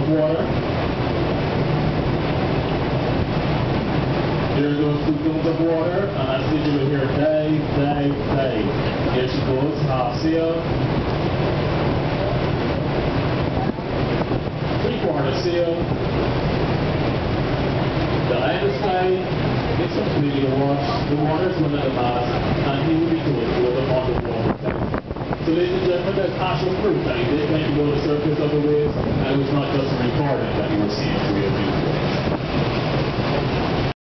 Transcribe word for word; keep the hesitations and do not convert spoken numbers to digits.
of water. There goes two dunes of water, and I see you here, Dave, Dave, Dave. Here she goes, half seal. Three quarter seal. The line is tight. It's completely washed. The water is running the mast, and he will be told to go the underwater tank. So ladies and gentlemen, there's actual proof that he did claim to go to the surface of the waves, and it was not just a recording that you were seeing through your view.